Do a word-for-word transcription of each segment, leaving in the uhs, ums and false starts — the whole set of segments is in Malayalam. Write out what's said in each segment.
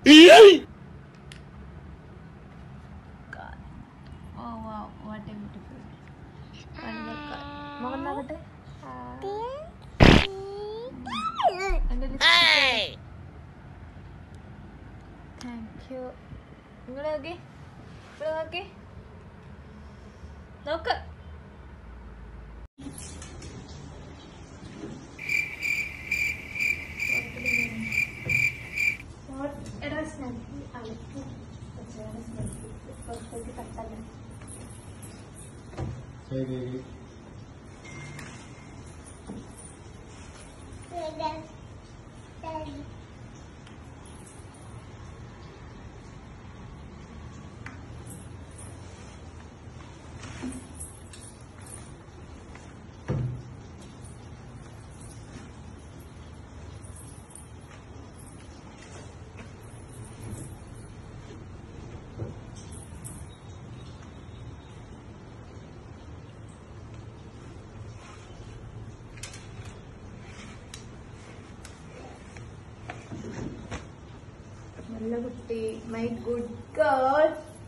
God. Oh wow, what a beautiful. Wonderful. Hey. Thank you. Ingale okay? Ingale okay? Look. What? It was snacky. I like it. It's very snacky. It's perfect. It's okay. My good girl.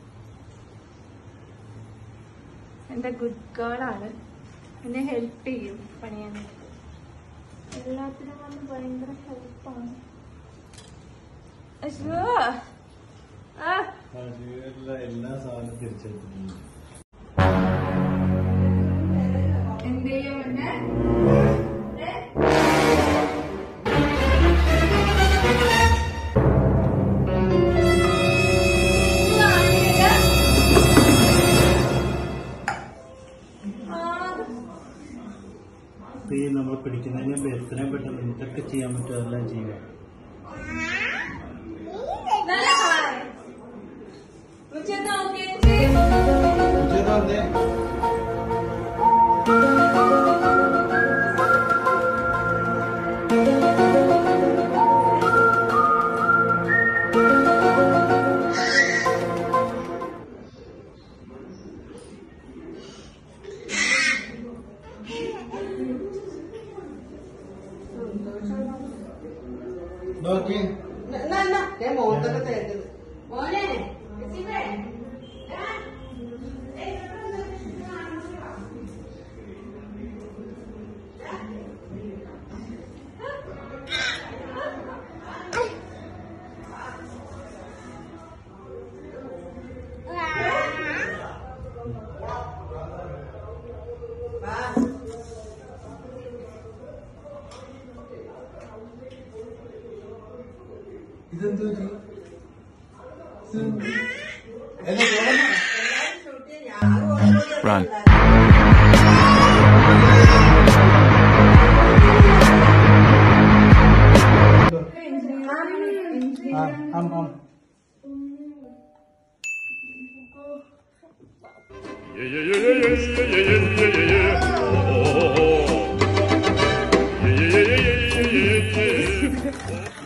And a good girl ആണ് എന്നെ ഹെൽപ്പ് ചെയ്യും പണിയാനായിട്ട് എല്ലാത്തിനും വന്ന് ഭയങ്കര ഹെൽപ്പാണ് എല്ലാ സാധനവും തിരിച്ചെടുത്തിട്ടുണ്ട് എന്ത് ചെയ്യാ നമ്മൾ പിടിക്കുന്നതിന് മുമ്പ് എത്രയും പെട്ടെന്ന് എന്തൊക്കെ ചെയ്യാൻ പറ്റുമോ അതെല്ലാം ചെയ്യുക. Okay. No, no, no. Cái một tao có thể được. Bố này, cái gì vậy? ഇതെന്തോ Run. Um, um. Yeah, yeah, yeah, yeah, yeah, yeah, yeah, yeah, yeah. Oh, oh, oh. Yeah, yeah, yeah, yeah, yeah, yeah, yeah, yeah.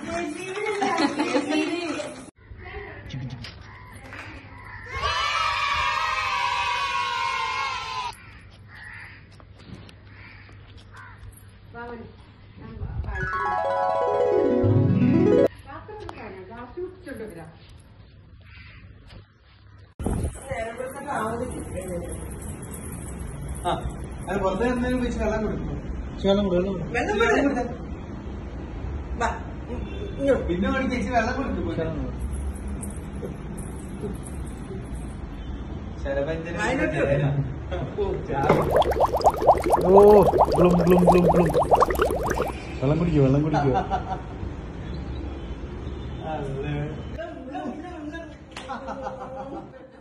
പുറത്ത് എന്തെങ്കിലും വെച്ച് വെള്ളം കൊടുക്കും വെള്ളം കൊടുക്കും പിന്നെ മണിക്ക് വെച്ച് വെള്ളം കൊടുക്കും ഓ ബ്ലും ബ്ലും ബ്ലും ബ്ലും വെള്ളം കുടിക്കോ വെള്ളം കുടിക്കോ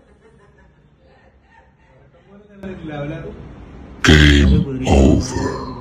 Game over.